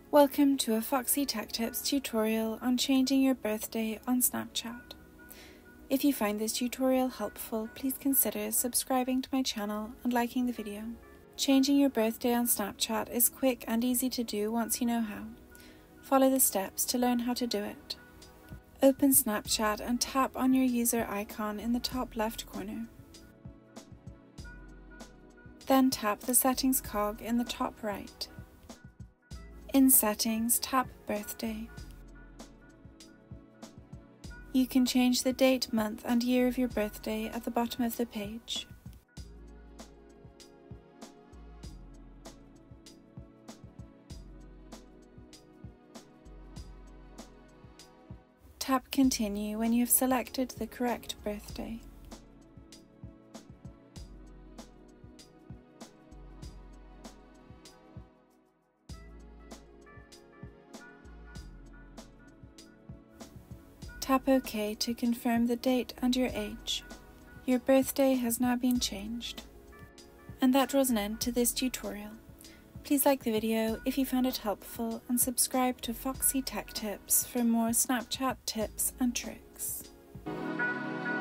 Welcome to a Foxy Tech Tips tutorial on changing your birthday on Snapchat. If you find this tutorial helpful, please consider subscribing to my channel and liking the video. Changing your birthday on Snapchat is quick and easy to do once you know how. Follow the steps to learn how to do it. Open Snapchat and tap on your user icon in the top left corner. Then tap the settings cog in the top right. In Settings, tap Birthday. You can change the date, month and year of your birthday at the bottom of the page. Tap Continue when you have selected the correct birthday. Tap OK to confirm the date and your age. Your birthday has now been changed. And that draws an end to this tutorial. Please like the video if you found it helpful and subscribe to Foxy Tech Tips for more Snapchat tips and tricks.